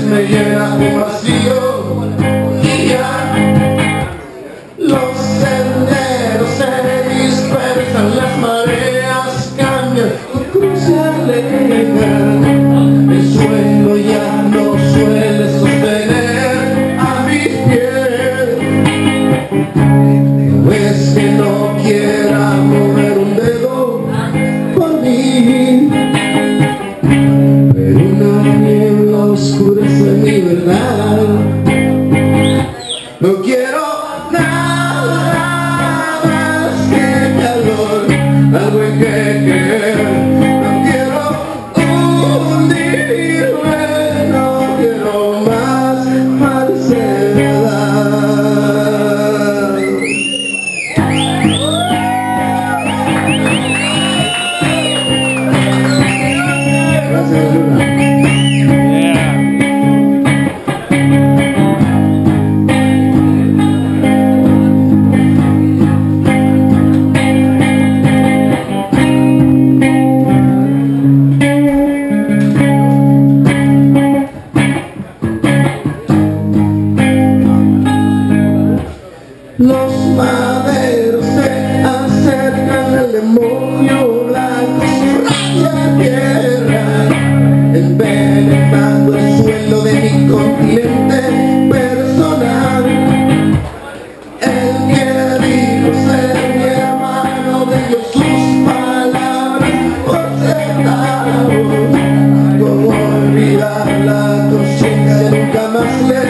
me llena un vacío y ya los senderos se dispersan, las mareas cambian, tu cruz se aleja, el suelo ya no suele sostener a mis pies. No es que no quiera mover un dedo por mí, pero una niebla oscurece mi verdad. No quiero nada más que calor, algo en que creer. No quiero hundirme, no quiero más falsedad. Gracias, Luna. Los maderos se acercan al demonio blanco, subraya tierra, envenenando el suelo de mi continente personal. El que dijo ser mi hermano dio sus palabras por centavos. Como olvidar la conciencia nunca más le